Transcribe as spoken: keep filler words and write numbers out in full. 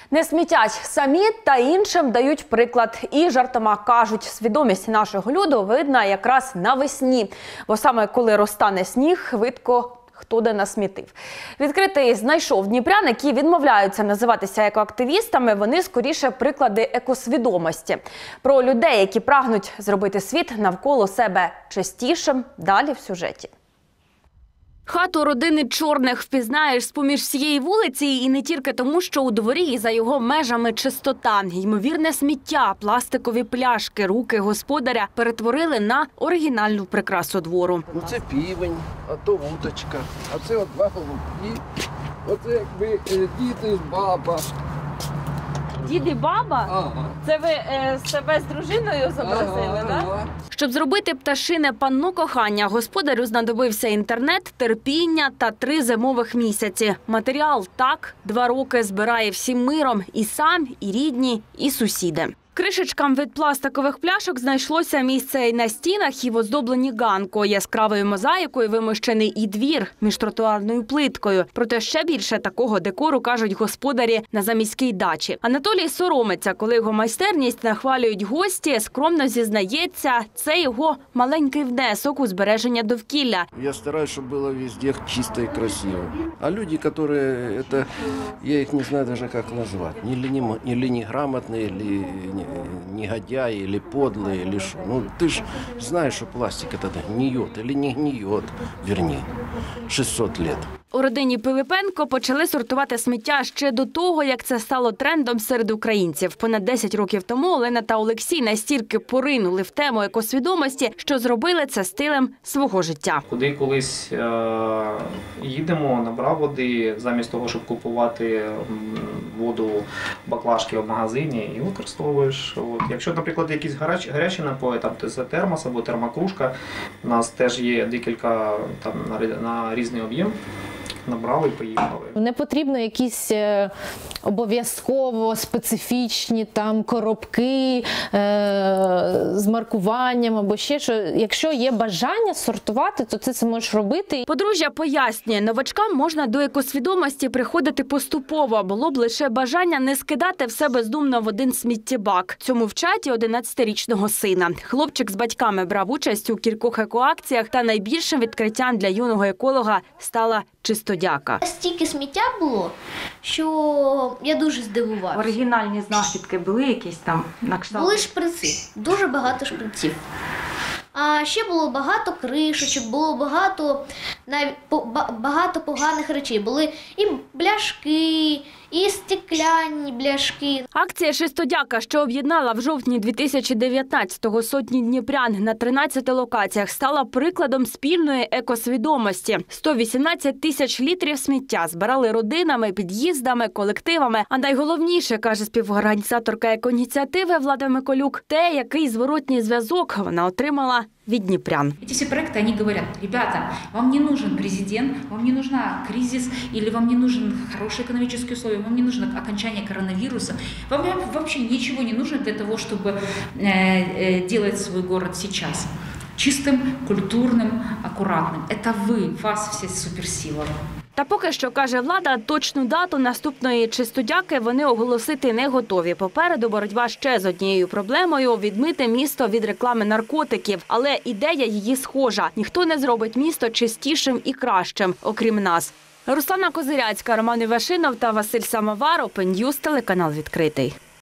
Не смітять самі та іншим дають приклад. І жартома кажуть, свідомість нашого люду видна якраз навесні. Бо саме коли розтане сніг, видко, хто де насмітив. Відкритий знайшов дніпрян, які відмовляються називатися екоактивістами. Вони скоріше приклади екосвідомості. Про людей, які прагнуть зробити світ навколо себе чистішим, далі в сюжеті. Хату родини Чорних впізнаєш з-поміж всієї вулиці і не тільки тому, що у дворі і за його межами чистота. Ймовірне сміття, пластикові пляшки, руки господаря перетворили на оригінальну прикрасу двору. Ну це півень, а то вудочка, а це от два голубки, оце якби дід і баба. Дід і баба? Ага. Це ви е, себе з дружиною зобразили, ага, так? ага. Щоб зробити пташине панно кохання, господарю знадобився інтернет, терпіння та три зимових місяці. Матеріал так два роки збирає всім миром – і сам, і рідні, і сусіди. Кришечкам від пластикових пляшок знайшлося місце і на стінах, і в оздобленні ганку. Яскравою мозаїкою вимощений і двір між тротуарною плиткою. Проте ще більше такого декору, кажуть господарі, на заміській дачі. Анатолій соромиться, коли його майстерність нахвалюють гості, скромно зізнається, це його маленький внесок у збереження довкілля. Я стараюсь, щоб було везде чисто і красиво. А люди, які, это, я їх не знаю даже як назвати. Или неграмотні, или негодяи, или подлые, или что. Ну, ты ж знаешь, что пластик это гниет или не гниет, вернее, шестьсот лет. У родині Пилипенко почали сортувати сміття ще до того, як це стало трендом серед українців. Понад десять років тому Олена та Олексій настільки поринули в тему екосвідомості, що зробили це стилем свого життя. Куди колись е- їдемо, набрав води, замість того, щоб купувати воду баклажки в магазині, і використовуєш. От. Якщо, наприклад, якісь гарячі, гарячі напої, там це термос або термокружка, у нас теж є декілька там на, на різний об'єм. Набрали і поїхали. Не потрібно якісь е, обов'язково специфічні там коробки е, з маркуванням або ще що. Якщо є бажання сортувати, то ти це можеш робити. Подружжя пояснює, новачкам можна до екосвідомості приходити поступово. Було б лише бажання не скидати все бездумно в один сміттєбак. Цьому вчать і одинадцятирічного сина. Хлопчик з батьками брав участь у кількох екоакціях, та найбільшим відкриттям для юного еколога стала чистодяка. Стільки сміття було, що я дуже здивувався. Оригінальні знахідки були якісь там на кшталт? Були шприци, дуже багато шприців. А ще було багато кришечок, було багато, навіть, багато поганих речей. Були і бляшки, і стекляні бляшки. Акція «Чистодяка», що об'єднала в жовтні дві тисячі дев'ятнадцятого сотні дніпрян на тринадцяти локаціях, стала прикладом спільної екосвідомості. сто вісімнадцять тисяч літрів сміття збирали родинами, під'їздами, колективами. А найголовніше, каже співорганізаторка екоініціативи Влада Миколюк, те, який зворотній зв'язок вона отримала від дніпрян. Эти все проекты, они говорят: ребята, вам не нужен президент, вам не нужна кризис, или вам не нужен хорошие экономические условия, вам не нужно окончание коронавируса, вам вообще ничего не нужно для того, чтобы э, э, делать свой город сейчас чистым, культурным, аккуратным. Это вы, вас все суперсила. Та поки що, каже Влада, точну дату наступної чистодяки вони оголосити не готові. Попереду боротьба ще з однією проблемою – відмити місто від реклами наркотиків. Але ідея її схожа. Ніхто не зробить місто чистішим і кращим, окрім нас. Руслана Козиряцька, Роман Івашинов та Василь Самовар, Open News, телеканал «Відкритий».